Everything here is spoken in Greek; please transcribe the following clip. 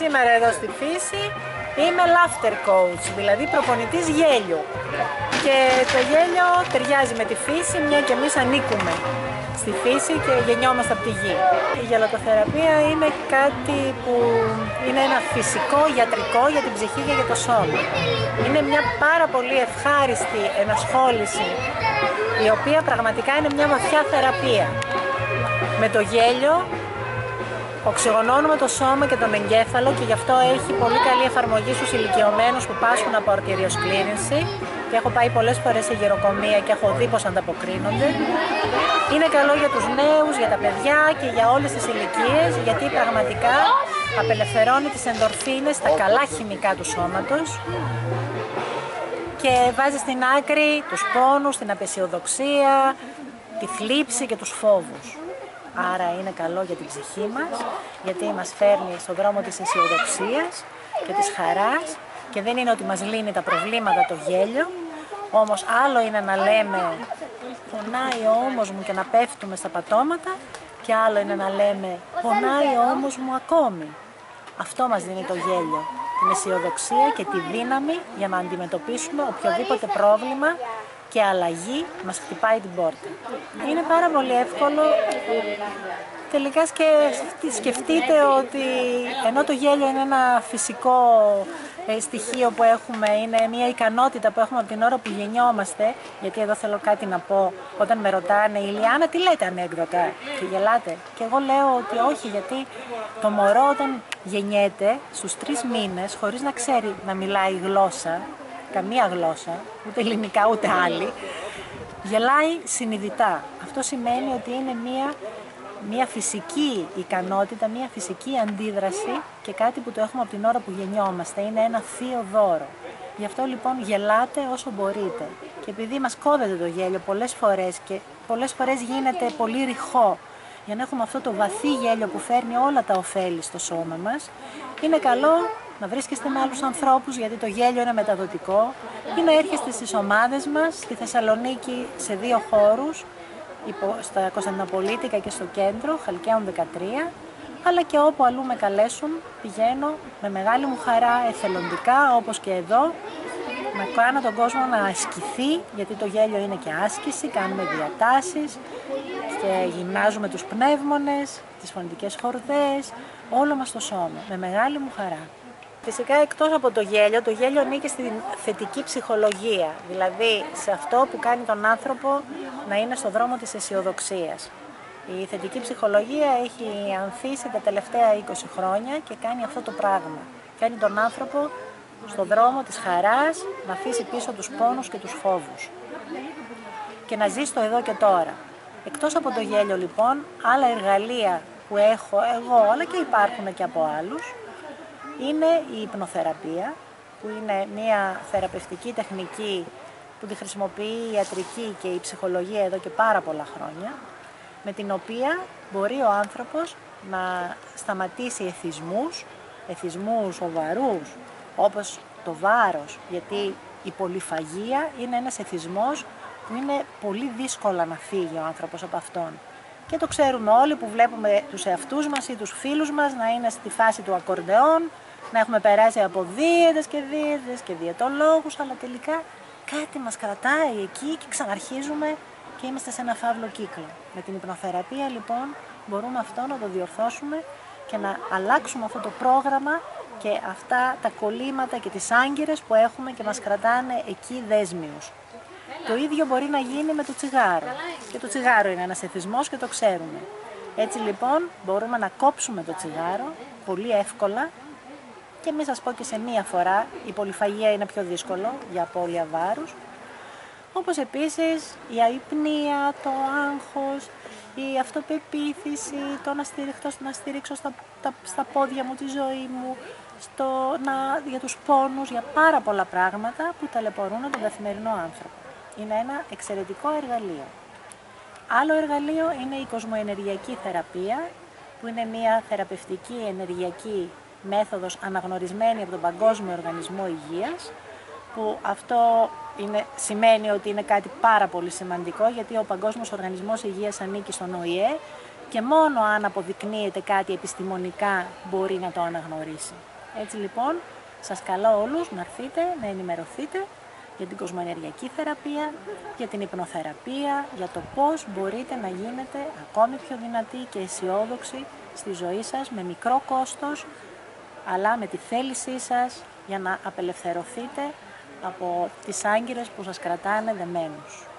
Σήμερα εδώ στη φύση είμαι laughter coach, δηλαδή προπονητής γέλιου. Και το γέλιο ταιριάζει με τη φύση, μια και εμείς ανήκουμε στη φύση και γεννιόμαστε από τη γη. Η γελοτοθεραπεία είναι κάτι που είναι ένα φυσικό γιατρικό για την ψυχή και για το σώμα. Είναι μια πάρα πολύ ευχάριστη ενασχόληση, η οποία πραγματικά είναι μια βαθιά θεραπεία. Με το γέλιο οξυγονώνουμε το σώμα και τον εγκέφαλο και γι' αυτό έχει πολύ καλή εφαρμογή στους ηλικιωμένους που πάσχουν από αρτηριοσκλήρυνση και έχω πάει πολλές φορές σε γεροκομεία και έχω δει πως ανταποκρίνονται. Είναι καλό για τους νέους, για τα παιδιά και για όλες τις ηλικίες, γιατί πραγματικά απελευθερώνει τις ενδορφίνες, τα καλά χημικά του σώματος και βάζει στην άκρη τους πόνους, την απαισιοδοξία, τη θλίψη και τους φόβους. Άρα είναι καλό για την ψυχή μας, γιατί μας φέρνει στον δρόμο της αισιοδοξίας και της χαράς και δεν είναι ότι μας λύνει τα προβλήματα το γέλιο, όμως άλλο είναι να λέμε πονάει ο ώμος μου και να πέφτουμε στα πατώματα και άλλο είναι να λέμε πονάει ο ώμος μου ακόμη. Αυτό μας δίνει το γέλιο, την αισιοδοξία και τη δύναμη για να αντιμετωπίσουμε οποιοδήποτε πρόβλημα και αλλαγή μας χτυπάει την πόρτα. Είναι πάρα πολύ εύκολο. Τελικά σκεφτείτε ότι ενώ το γέλιο είναι ένα φυσικό στοιχείο που έχουμε, είναι μια ικανότητα που έχουμε από την ώρα που γεννιόμαστε, γιατί εδώ θέλω κάτι να πω, όταν με ρωτάνε Ηλιάνα τι λέτε ανέκδοτα και γελάτε, και εγώ λέω ότι όχι, γιατί το μωρό όταν γεννιέται στους 3 μήνες χωρίς να ξέρει να μιλάει γλώσσα, καμία γλώσσα, ούτε ελληνικά ούτε άλλη, γελάει συνειδητά. Αυτό σημαίνει ότι είναι μια φυσική ικανότητα, μια φυσική αντίδραση και κάτι που το έχουμε από την ώρα που γεννιόμαστε. Είναι ένα θείο δώρο. Γι' αυτό λοιπόν γελάτε όσο μπορείτε. Και επειδή μας κόβεται το γέλιο πολλές φορές και πολλές φορές γίνεται πολύ ρηχό, για να έχουμε αυτό το βαθύ γέλιο που φέρνει όλα τα ωφέλη στο σώμα μας, είναι καλό να βρίσκεστε με άλλους ανθρώπους, γιατί το γέλιο είναι μεταδοτικό, ή να έρχεστε στις ομάδες μας, στη Θεσσαλονίκη σε 2 χώρους, στα Κωνσταντινοπολίτικα και στο κέντρο, Χαλκαίων 13, αλλά και όπου αλλού με καλέσουν, πηγαίνω με μεγάλη μου χαρά, εθελοντικά, όπως και εδώ, να κάνω τον κόσμο να ασκηθεί, γιατί το γέλιο είναι και άσκηση, κάνουμε διατάσεις και γυμνάζουμε τους πνεύμονες, τις φωνητικές χορδές, όλο μας το σώμα, με μεγάλη μου χαρά. Φυσικά εκτός από το γέλιο ανήκει στην θετική ψυχολογία, δηλαδή σε αυτό που κάνει τον άνθρωπο να είναι στο δρόμο της αισιοδοξίας. Η θετική ψυχολογία έχει ανθίσει τα τελευταία 20 χρόνια και κάνει αυτό το πράγμα. Κάνει τον άνθρωπο στο δρόμο της χαράς να αφήσει πίσω τους πόνους και τους φόβους και να ζει στο εδώ και τώρα. Εκτός από το γέλιο λοιπόν, άλλα εργαλεία που έχω εγώ, αλλά και υπάρχουν και από άλλους, είναι η υπνοθεραπεία, που είναι μια θεραπευτική τεχνική που τη χρησιμοποιεί η ιατρική και η ψυχολογία εδώ και πάρα πολλά χρόνια, με την οποία μπορεί ο άνθρωπος να σταματήσει εθισμούς σοβαρούς, όπως το βάρος, γιατί η πολυφαγία είναι ένας εθισμός που είναι πολύ δύσκολα να φύγει ο άνθρωπος από αυτόν. Και το ξέρουμε όλοι που βλέπουμε τους εαυτούς μας ή τους φίλους μας να είναι στη φάση του ακορντεόν, να έχουμε περάσει από δίαιτες και διαιτολόγους, αλλά τελικά κάτι μας κρατάει εκεί και ξαναρχίζουμε και είμαστε σε ένα φαύλο κύκλο. Με την υπνοθεραπεία λοιπόν μπορούμε αυτό να το διορθώσουμε και να αλλάξουμε αυτό το πρόγραμμα και αυτά τα κολλήματα και τις άγκυρες που έχουμε και μας κρατάνε εκεί δέσμιους. Το ίδιο μπορεί να γίνει με το τσιγάρο. Και το τσιγάρο είναι ένας εθισμός και το ξέρουμε. Έτσι λοιπόν μπορούμε να κόψουμε το τσιγάρο πολύ εύκολα και μην σας πω και σε μία φορά, η πολυφαγία είναι πιο δύσκολο για απώλεια βάρους. Όπως επίσης η αϊπνία, το άγχος, η αυτοπεποίθηση, το να στηρίξω στα πόδια μου τη ζωή μου, για τους πόνους, για πάρα πολλά πράγματα που ταλαιπωρούν τον καθημερινό άνθρωπο. Είναι ένα εξαιρετικό εργαλείο. Άλλο εργαλείο είναι η κοσμοενεργειακή θεραπεία, που είναι μια θεραπευτική ενεργειακή μέθοδος αναγνωρισμένη από τον Παγκόσμιο Οργανισμό Υγείας, που αυτό σημαίνει ότι είναι κάτι πάρα πολύ σημαντικό, γιατί ο Παγκόσμιος Οργανισμός Υγείας ανήκει στον ΟΗΕ και μόνο αν αποδεικνύεται κάτι επιστημονικά μπορεί να το αναγνωρίσει. Έτσι λοιπόν, σας καλώ όλους να έρθετε, να ενημερωθείτε για την κοσμοενεργειακή θεραπεία, για την υπνοθεραπεία, για το πώς μπορείτε να γίνετε ακόμη πιο δυνατοί και αισιόδοξοι στη ζωή σας με μικρό κόστος, αλλά με τη θέλησή σας για να απελευθερωθείτε από τις άγκυρες που σας κρατάνε δεμένους.